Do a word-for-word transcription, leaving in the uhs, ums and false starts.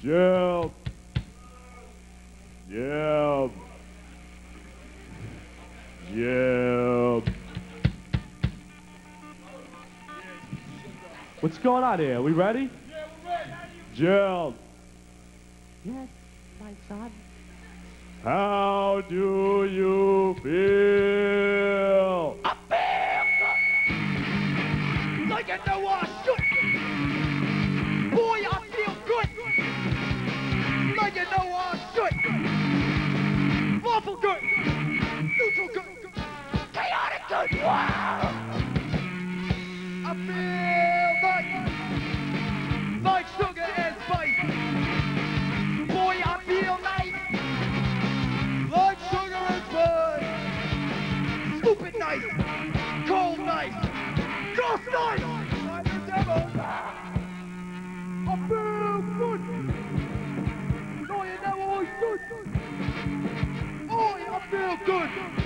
Jump. Jump. Jump. What's going on here? We ready? Yeah, we're ready. Jump. Yes, my son. How do you feel? I feel good. Like I know I should. Boy, I feel good. Like I know I should. Awful good. Neutral good. Chaotic good. Wow. I feel like, like sugar and spice. Boy, I feel nice. Like sugar and spice. Stupid nice. Cold nice. Just nice. Like the devil. I feel good. Oh, you know I should. Oh, I feel good.